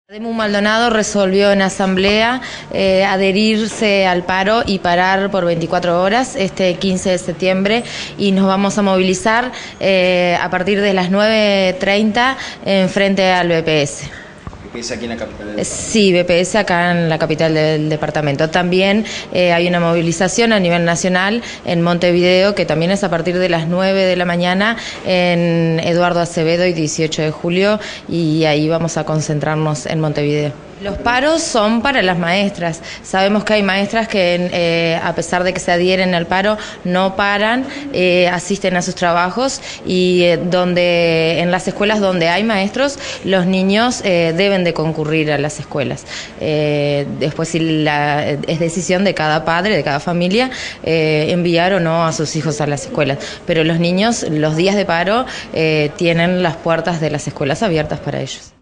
Demu Maldonado resolvió en asamblea adherirse al paro y parar por 24 horas este 15 de septiembre y nos vamos a movilizar a partir de las 9:30 en frente al BPS. BPS aquí en la capital. Sí, BPS acá en la capital del departamento. También hay una movilización a nivel nacional en Montevideo, que también es a partir de las 9 de la mañana en Eduardo Acevedo y 18 de julio, y ahí vamos a concentrarnos en Montevideo. Los paros son para las maestras. Sabemos que hay maestras que a pesar de que se adhieren al paro no paran, asisten a sus trabajos y en las escuelas donde hay maestros, los niños deben de concurrir a las escuelas. Después es decisión de cada padre, de cada familia, enviar o no a sus hijos a las escuelas. Pero los niños, los días de paro, tienen las puertas de las escuelas abiertas para ellos.